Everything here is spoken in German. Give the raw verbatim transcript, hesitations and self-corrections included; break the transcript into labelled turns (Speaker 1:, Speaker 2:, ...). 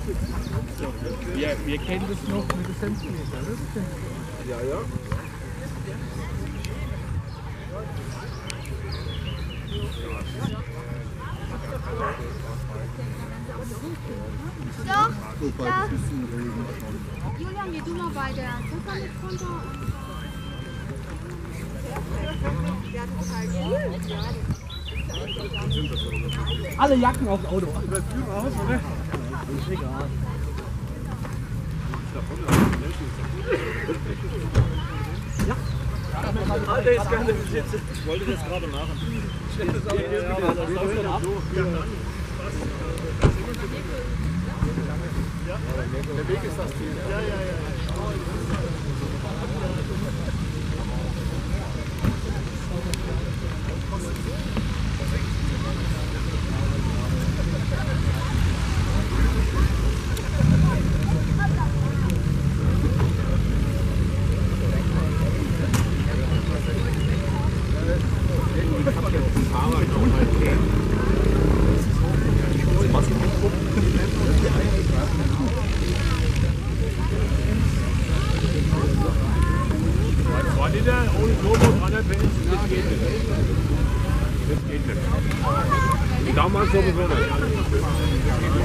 Speaker 1: Wir, wir kennen das noch mit dem Senfmeter, oder?
Speaker 2: Ja, ja.
Speaker 3: Doch, da. Julian, geh du mal bei der Zucker mit runter.
Speaker 1: Alle Jacken aufs Auto.
Speaker 2: Das ist aus, oder?
Speaker 1: Ist egal. Ja.
Speaker 2: Alter, ist gar nicht sitzen. Ich wollte das gerade machen. Ich das auch der Weg ist das Ziel. Ja, ja, ja.
Speaker 1: Damals sowieso nicht.